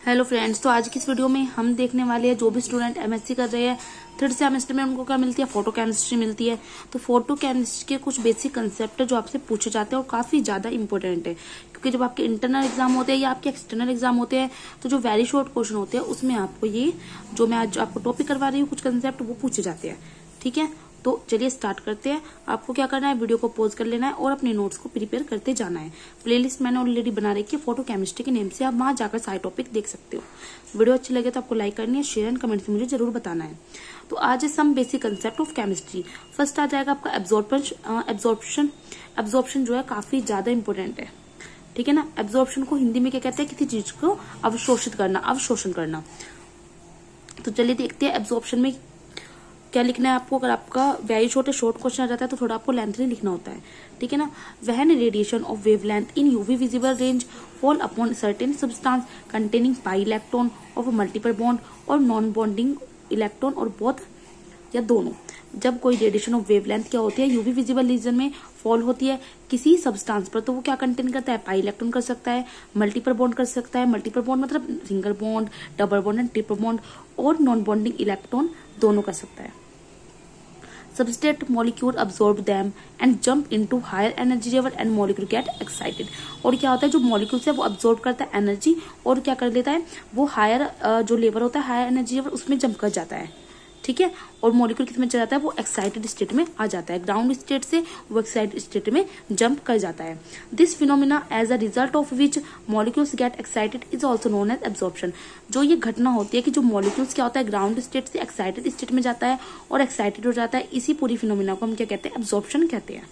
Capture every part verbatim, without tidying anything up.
Hello friends, तो आज की इस वीडियो में हम देखने वाले हैं जो भी स्टूडेंट एमएससी कर रहे हैं थर्ड सेमेस्टर में उनको क्या मिलती है, फोटो केमिस्ट्री मिलती है। तो फोटो केमिस्ट्री के कुछ बेसिक कंसेप्ट है जो आपसे पूछे जाते हैं और काफी ज्यादा इंपॉर्टेंट है, क्योंकि जब आपके इंटरनल एग्जाम होते हैं या आपके एक्सटर्नल एग्जाम होते हैं तो जो वेरी शॉर्ट क्वेश्चन होते हैं उसमें आपको ये जो मैं आज आपको टॉपिक करवा रही हूँ कुछ कंसेप्ट वो पूछे जाते हैं। ठीक है, तो चलिए स्टार्ट करते हैं। आपको क्या करना है, वीडियो को पॉज कर लेना है और अपने नोट्स को प्रिपेयर करते जाना है। प्लेलिस्ट मैंने ऑलरेडी बना रखी है फोटो केमिस्ट्री के नेम से, आप वहां जाकर सारे टॉपिक देख सकते हो। वीडियो अच्छी लगे तो आपको लाइक करनी है, शेयर एंड कमेंट से मुझे जरूर बताना है। तो आज है some basic concept of chemistry. First आ जाएगा आपका एब्जॉर्प्शन। एब्जॉर्प्शन एब्जॉर्प्शन जो है काफी ज्यादा इंपॉर्टेंट है। ठीक है ना, एब्जॉर्प्शन को हिंदी में क्या कहते हैं, किसी चीज को अवशोषित करना, अवशोषण करना। तो चलिए देखते हैं एब्जॉर्प्शन में क्या लिखना है आपको। अगर आपका वेरी शॉर्ट शॉर्ट क्वेश्चन आ जाता है तो थोड़ा आपको लेंथली लिखना होता है। ठीक है ना, when radiation of wavelength in UV visible range fall upon certain substance containing pi electron of multiple bond और नॉन बॉन्डिंग इलेक्ट्रॉन और बोथ या दोनों। जब कोई रेडिएशन ऑफ वेवलेंथ क्या होती है, यूवी विजिबल रीजन में फॉल होती है किसी सब्सटेंस पर, तो वो क्या कंटेन करता है, पाई इलेक्ट्रॉन कर सकता है, मल्टीपल बॉन्ड कर सकता है। मल्टीपल बॉन्ड मतलब single bond, double bond and triple bond, और नॉन बॉन्डिंग इलेक्ट्रॉन दोनों कर सकता है। Substrate molecule absorb them and jump into higher energy level and molecule get excited। और क्या होता है, जो मॉलिक्यूल है वो अब्सॉर्ब करता है एनर्जी और क्या कर लेता है, वो हायर जो लेवल होता है हायर एनर्जी लेवल उसमें जंप कर जाता है। ठीक है, और मॉलिक्यूल किस में चला जाता है, वो एक्साइटेड स्टेट में आ जाता है। ग्राउंड स्टेट से वो एक्साइटेड स्टेट में जंप कर जाता है। This phenomena as a result of which molecules get excited is also known as absorption. जो ये घटना होती है कि जो मॉलिक्यूल्स क्या होता है, ग्राउंड स्टेट से एक्साइटेड स्टेट में जाता है और एक्साइटेड हो जाता है, इसी पूरी फिनोमिना को हम क्या कहते हैं, एब्जॉर्प्शन कहते हैं।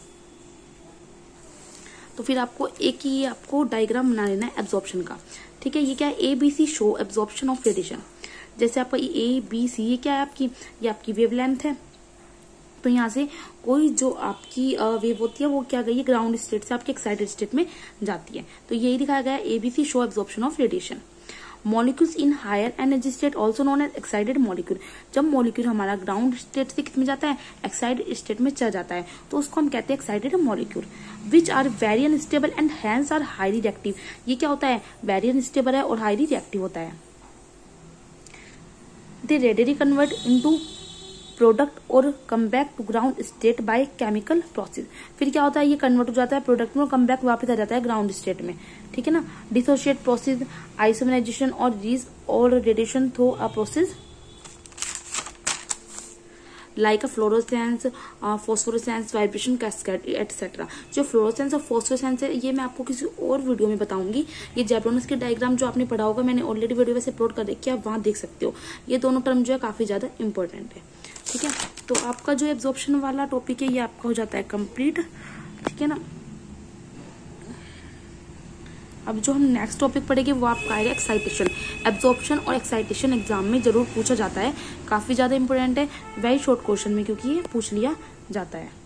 तो फिर आपको एक ही आपको डायग्राम बना लेना है एब्जॉर्प्शन का। ठीक है, ये क्या है, A B C show absorption of radiation. जैसे आपका ए बी सी ये क्या है आपकी, ये आपकी वेवलेंथ है। तो यहाँ से कोई जो आपकी वेव होती है वो क्या गई है, ग्राउंड स्टेट से आपके एक्साइटेड स्टेट में जाती है। तो यही दिखाया गया है, A B C show absorption of radiation. Molecules in higher energy state also known as excited molecule. जब मॉलिक्यूल हमारा ग्राउंड स्टेट से किस में जाता है, एक्साइटेड स्टेट में चला जाता है, तो उसको हम कहते हैं excited molecule. Which are very unstable and hence are highly reactive. ये क्या होता है, वेरी अनस्टेबल है और हाईली रिएक्टिव होता है। They readily convert into product और come back to ground state by chemical process. फिर क्या होता है, ये कन्वर्ट हो जाता है प्रोडक्ट में और कम बैक वापस आ जाता है ग्राउंड स्टेट में। ठीक है ना, dissociate process, isomerisation or release or radiation through a process like a fluorescence, phosphorescence, vibration, cascade etcetera. जो फ्लोरोसेंस और फॉस्फोरेसेंस है ये मैं आपको किसी और वीडियो में बताऊंगी। ये जैब्रोनस के डायग्राम जो आपने पढ़ा होगा, मैंने ऑलरेडी वीडियो वैसे अपलोड कर रखी है, आप वहां देख सकते हो। ये दोनों टर्म जो है काफी ज्यादा इंपॉर्टेंट है। ठीक है, तो आपका जो एब्जॉर्प्शन वाला टॉपिक है ये आपका हो जाता है कंप्लीट। ठीक है ना, अब जो हम नेक्स्ट टॉपिक पढ़ेंगे वो आपका आएगा एक्साइटेशन। एब्जॉर्प्शन और एक्साइटेशन एग्जाम में जरूर पूछा जाता है, काफी ज्यादा इंपॉर्टेंट है वेरी शॉर्ट क्वेश्चन में, क्योंकि ये पूछ लिया जाता है।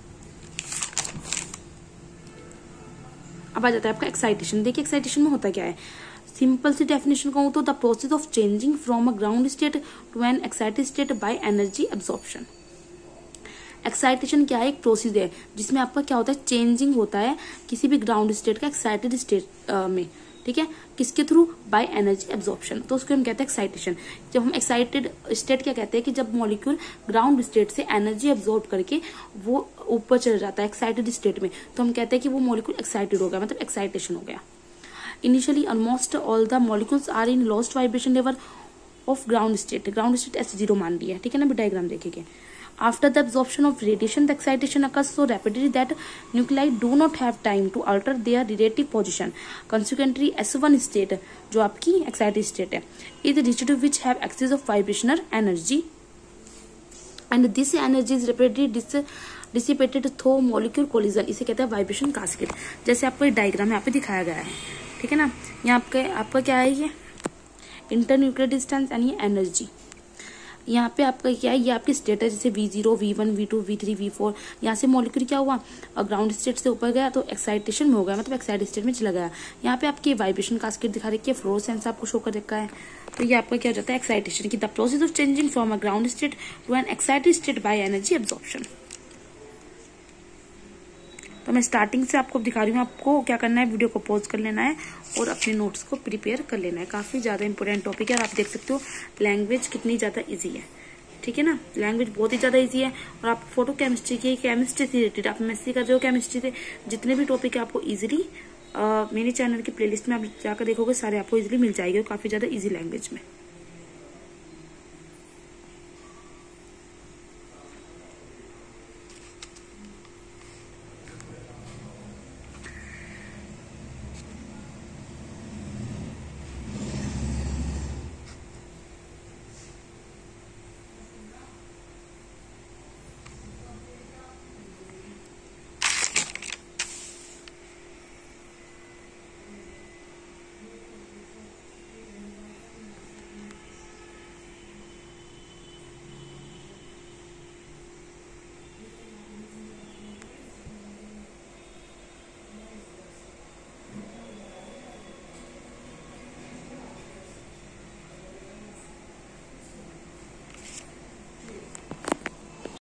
अब आ जाता है आपका एक्साइटेशन। देखिए एक्साइटेशन में होता क्या है, सिंपल सी डेफिनेशन कहूं तो the process of changing from a ground state to an excited state by energy absorption. Excitation क्या है, एक प्रोसेस है जिसमें आपका क्या होता है, चेंजिंग होता है किसी भी ग्राउंड स्टेट का एक्साइटेड स्टेट में। ठीक है, किसके थ्रू, बाय एनर्जी एब्जॉर्प्शन। तो उसको हम कहते हैं एक्साइटेशन। जब हम एक्साइटेड स्टेट क्या कहते हैं कि जब मॉलिक्यूल ग्राउंड स्टेट से एनर्जी एब्जॉर्ब करके वो ऊपर चल जाता है एक्साइटेड स्टेट में, तो हम कहते हैं कि वो मॉलिक्यूल एक्साइटेड हो गया, मतलब एक्साइटेशन हो गया। Initially almost all the molecules are in lowest vibration level of ground state. Ground state S zero मान लिया। ठीक है ना, डायग्राम देखेंगे। After the absorption of radiation, the excitation occurs so rapidly that nuclei do not have time to alter their relative position. Consequently, S one state, जो आपकी excited state है, is reached to which have excess of vibrational energy, and this energy is rapidly dis dissipated through molecule collision. इसे कहते हैं vibration cascade. जैसे आपको ये diagram यहाँ पे दिखाया गया है। ठीक है ना, यहाँ आपका आपका क्या है, ये इंटरन्यूक्लियर डिस्टेंस यानी एनर्जी। यहाँ पे आपका क्या है, ये आपकी स्टेट है, जैसे V zero, V one, V two, V three, V four. यहाँ से मॉलिक्यूल क्या हुआ, ग्राउंड स्टेट से ऊपर गया तो एक्साइटेशन में हो गया, मतलब एक्साइटेड स्टेट में चला गया। यहाँ पे आपकी वाइब्रेशन कास्केड दिखा रखी है, फ्लोरोसेंस आपको शो कर रखा है। तो ये आपका क्या हो जाता है, एक्साइटेशन की the process of changing from a ground state to an excited state by energy absorption. तो मैं स्टार्टिंग से आपको दिखा रही हूँ। आपको क्या करना है, वीडियो को पॉज कर लेना है और अपने नोट्स को प्रिपेयर कर लेना है। काफी ज्यादा इंपॉर्टेंट टॉपिक है और आप देख सकते हो लैंग्वेज कितनी ज्यादा ईजी है, ठीक है ना। लैंग्वेज बहुत ही ज्यादा इजी है और आप फोटो केमिस्ट्री की, केमिस्ट्री से रिलेटेड आप एमएससी कर रहे हो केमिस्ट्री से, जितने भी टॉपिक है आपको इजीली मेरे चैनल की प्लेलिस्ट में आप जाकर देखोगे, सारे आपको इजीली मिल जाएंगे, काफी ज्यादा इजी लैंग्वेज में।